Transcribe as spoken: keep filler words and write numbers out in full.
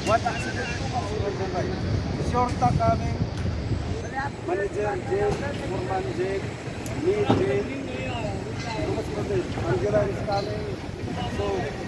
What accident to Maximum Mumbai? Shorta coming, manager jail, foreman jail, me jail, Thomas Pradesh, Angela is coming. So